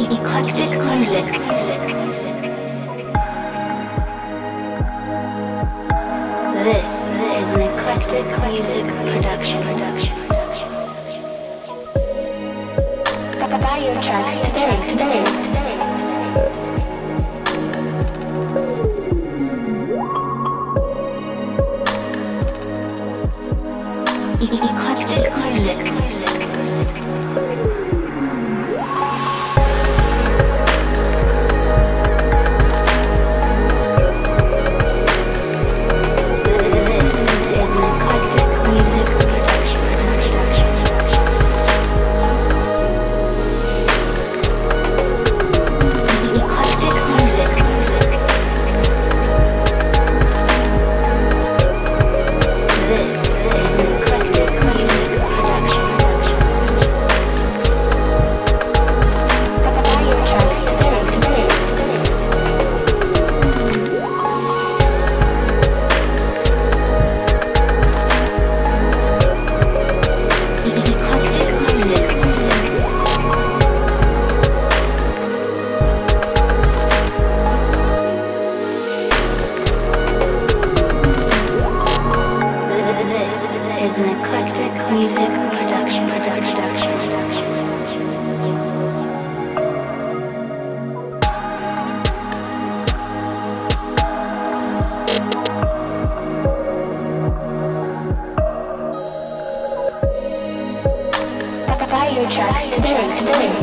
Eklectic music. This is an eclectic music production. Buy your tracks today. Eklectic music. Is an eclectic music production. Buy your tracks today.